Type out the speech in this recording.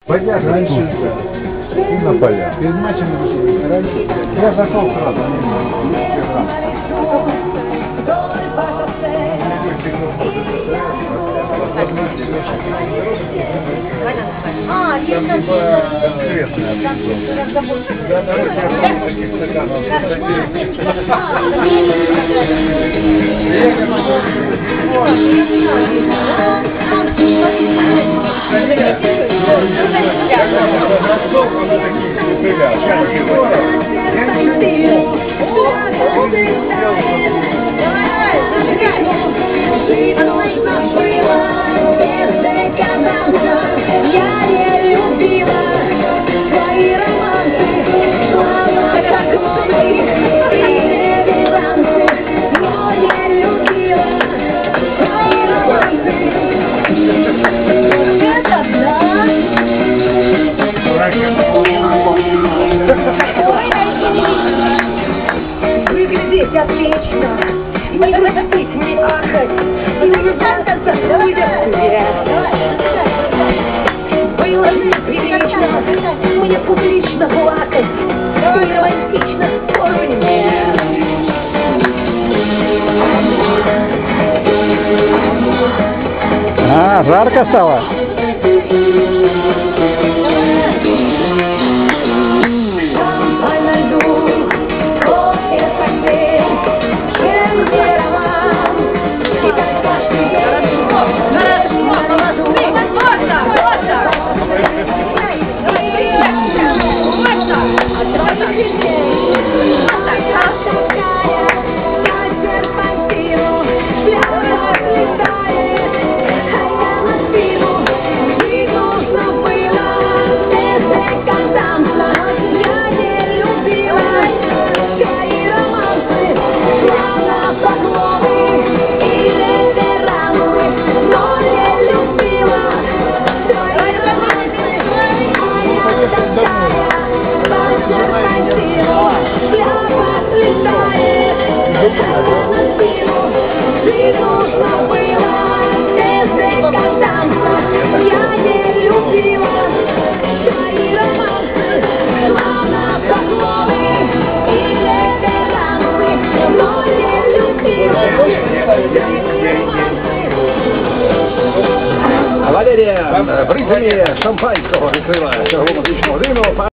Раньше и на поля. Перед матчем раньше я зашел сразу. Выглядеть отлично, не растить, не ахать, и не задаться, было неприлично, мне публично плакать, не романтично, тоже нет. Жарко стало? Валерия, брызгами шампанского открыла.